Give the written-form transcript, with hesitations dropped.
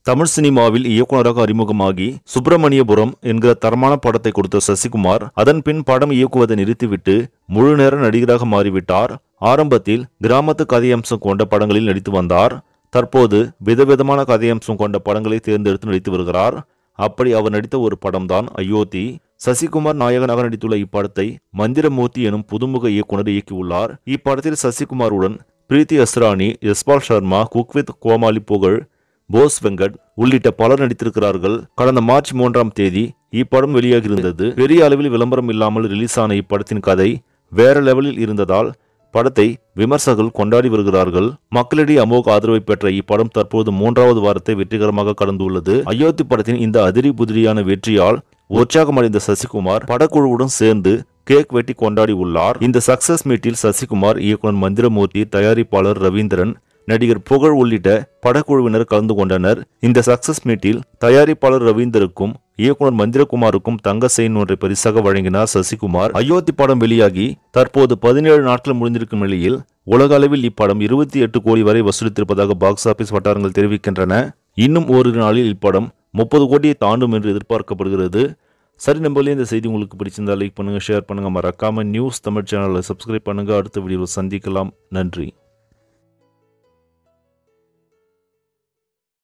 தமிழ் சினிமாவில் இயக்குநராக அறிமுகமாகி சுப்பிரமணியபுரம் என்கிற தரமான படத்தை கொடுத்த சசிகுமார் அதன் பின் படம் இயக்குவதை நிறுத்திவிட்டு முழு நேர நடிகராக மாறிவிட்டார். ஆரம்பத்தில் கிராமத்து கதையம்சம் கொண்ட படங்களில் நடித்து வந்தார். தற்போது விதவிதமான கதையம்சம் கொண்ட படங்களை தேர்ந்தெடுத்து நடித்து வருகிறார். அப்படி அவர் நடித்த ஒரு படம்தான் அயோத்தி. சசிகுமார் நாயகனாக நடித்துள்ள இப்படத்தை மந்திரமூர்த்தி எனும் புதுமுக இயக்குனர் இயக்கியுள்ளார். இப்படத்தில் சசிகுமாருடன் பிரீத்தி அஸ்ரானி, யஸ்பால் சர்மா, குக்வித் கோமாளி புகழ், போஸ் வெங்கட் உள்ளிட்ட பலர் நடித்திருக்கிறார்கள். கடந்த மார்ச் 3ஆம் தேதி இப்படம் வெளியாகியிருந்தது. பெரிய அளவில் விளம்பரம் இல்லாமல் ரிலீஸ் ஆன இப்படத்தின் கதை வேற லெவலில் இருந்ததால் படத்தை விமர்சகர்கள் கொண்டாடி வருகிறார்கள். மக்களிடையே அமோக ஆதரவை பெற்ற இப்படம் தற்போது 3வது வாரத்தை வெற்றிகரமாக கடந்துள்ளது. அயோத்தி படத்தின் இந்த அதிரி புதிரியான வெற்றியால் உற்சாகமடைந்த சசிகுமார் படக்குழுவுடன் சேர்ந்து கேக் வெட்டி கொண்டாடி உள்ளார். இந்த சக்சஸ் மீட்டில் சசிகுமார், இயக்குனர் மந்திரமூர்த்தி, தயாரிப்பாளர் ரவீந்திரன், நடிகர் புகழ் உள்ளிட்ட படக்குழுவினர் கலந்து கொண்டனர். இந்த சக்சஸ் மீட்டில் தயாரிப்பாளர் ரவீந்தருக்கும் இயக்குனர் மந்திரகுமாருக்கும் தங்க செயின் ஒன்றை பரிசாக வழங்கினார் சசிகுமார். அயோத்தி படம் வெளியாகி தற்போது 17 நாட்கள் முடிந்திருக்கும் நிலையில் உலக அளவில் இப்படம் 28 கோடி வரை வசூலித்திருப்பதாக பாக்ஸ் ஆபீஸ் வட்டாரங்கள் தெரிவிக்கின்றன. இன்னும் ஓரிரு நாளில் இப்படம் 30 கோடியை தாண்டும் என்று எதிர்பார்க்கப்படுகிறது. சரி நம்பளே, இந்த செய்தி உங்களுக்கு பிடிச்சிருந்தா லைக் பண்ணுங்க, ஷேர் பண்ணுங்க, மறக்காம நியூஸ் தமிழ் சேனலை சப்ஸ்கிரைப் பண்ணுங்க. அடுத்த வீடியோவில் சந்திக்கலாம். நன்றி.